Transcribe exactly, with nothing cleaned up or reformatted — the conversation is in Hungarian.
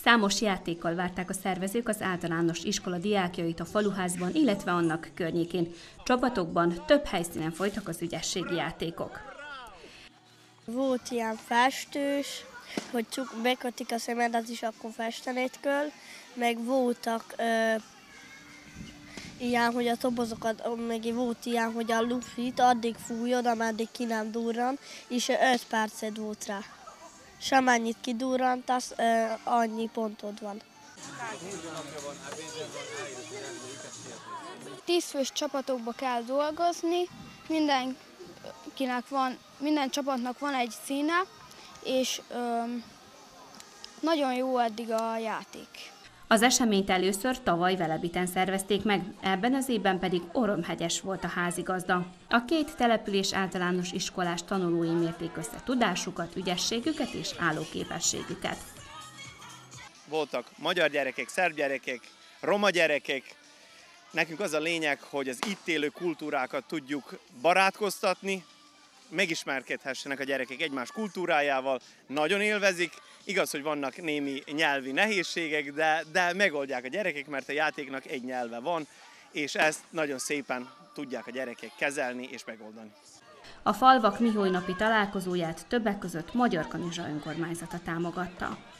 Számos játékkal várták a szervezők az általános iskola diákjait a faluházban, illetve annak környékén. Csapatokban több helyszínen folytak az ügyességi játékok. Volt ilyen festős, hogy csak bekötik a szemedet is, akkor festenéd kell, meg voltak ö, ilyen, hogy a tobozokat, meg volt ilyen, hogy a lufit addig fújod, ameddig ki nem durran, és öt perced volt rá. Semennyit kidurrantasz, annyi pontod van. Tízfős csapatokba kell dolgozni, mindenkinek van, minden csapatnak van egy színe, és öm, nagyon jó eddig a játék. Az eseményt először tavaly Velebiten szervezték meg, ebben az évben pedig Oromhegyes volt a házigazda. A két település általános iskolás tanulói mérték össze tudásukat, ügyességüket és állóképességüket. Voltak magyar gyerekek, szerb gyerekek, roma gyerekek. Nekünk az a lényeg, hogy az itt élő kultúrákat tudjuk barátkoztatni, megismerkedhessenek a gyerekek egymás kultúrájával, nagyon élvezik. Igaz, hogy vannak némi nyelvi nehézségek, de, de megoldják a gyerekek, mert a játéknak egy nyelve van, és ezt nagyon szépen tudják a gyerekek kezelni és megoldani. A falvak Miholy napi találkozóját többek között Magyar Kanizsa önkormányzata támogatta.